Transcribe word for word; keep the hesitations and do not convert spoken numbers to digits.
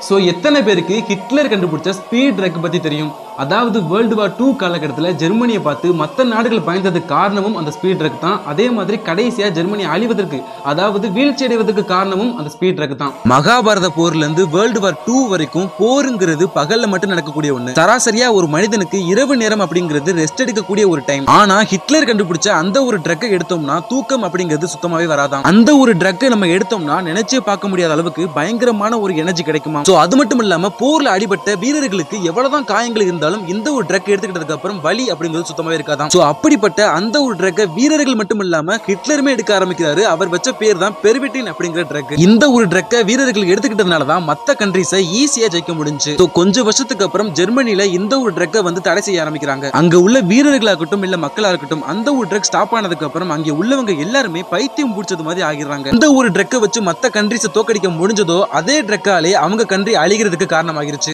So எத்தனை பேருக்கு Hitler கண்டுபிடிச்ச ஸ்பீட் ட்ரக் பத்தி தெரியும்? அதாவது வேர்ல்டு வார் டூ காலகட்டத்தில் ஜெர்மனியை பார்த்து மற்ற நாடுகள் பயந்ததுக்கு காரணமும் அந்த ஸ்பீட் ட்ரக் தான். அதே மாதிரி கடைசியா ஜெர்மனி அழிவதற்கு, அதாவது வீழ்ச்சி அடைவதற்கு காரணமும் அந்த ஸ்பீட் ட்ரக் தான். மகாபாரத போர்ல இருந்து வேர்ல்டு வார் டூ வரைக்கும் போருங்கிறது பகல்ல மட்டும் நடக்கக்கூடிய ஒண்ணு. சராசரியா ஒரு மனிதனுக்கு இரவு நேரம் அப்படிங்கிறது ரெஸ்ட் எடுக்கக்கூடிய ஒரு டைம். ஆனா ஹிட்லர் கண்டுபிடிச்ச அந்த ஒரு ட்ரக்கை எடுத்தோம்னா தூக்கம் அப்படிங்கிறது சுத்தமாவே வராதான். அந்த ஒரு ட்ரக்கை நம்ம எடுத்தோம்னா நினைச்சே பார்க்க முடியாத அளவுக்கு பயங்கரமான ஒரு எனர்ஜி கிடைக்குமா. சோ அது மட்டும் இல்லாம போர்ல அடிபட்ட வீரர்களுக்கு எவ்வளவுதான் காயங்கள் இருந்தாலும் இந்த ஒரு ட்ரக் எடுத்துக்கிட்டதுக்கு அப்புறம் வலி அப்படிங்கிறது சுத்தமாவே இருக்காதான். சோ அப்படிப்பட்ட அந்த ஒரு ட்ரக்கை வீரர்கள் மட்டும் இல்லாம ஹிட்லருமே எடுக்க ஆரம்பிக்கிறாரு. அவர் வச்ச பேர் தான் பெர்விட்டின் அப்படிங்கிற ட்ரக். இந்த ஒரு ட்ரக்கை வீரர்கள் எடுத்துக்கிட்டதுனால தான் மத்த கண்ட்ரீஸை ஈஸியா ஜெயிக்க முடிஞ்சு. சோ கொஞ்சம் வருஷத்துக்கு அப்புறம் ஜெர்மனில இந்த ஒரு ட்ரக்கை வந்து தடை செய்ய ஆரம்பிக்கிறாங்க. அங்க உள்ள வீரர்களாகட்டும் இல்ல மக்களா இருக்கட்டும், அந்த ஒரு ட்ரக் ஸ்டாப் ஆனதுக்கு அப்புறம் அங்க உள்ளவங்க எல்லாருமே பைத்தியம் பிடிச்சது மாதிரி ஆகிடுறாங்க. இந்த ஒரு ட்ரக்கை வச்சு மத்த கண்ட்ரீஸை தோக்கடிக்க முடிஞ்சதோ அதே ட்ரக்காலே அவங்க கண்ட்ரி அழிகிறதுக்கு காரணமாகிருச்சு.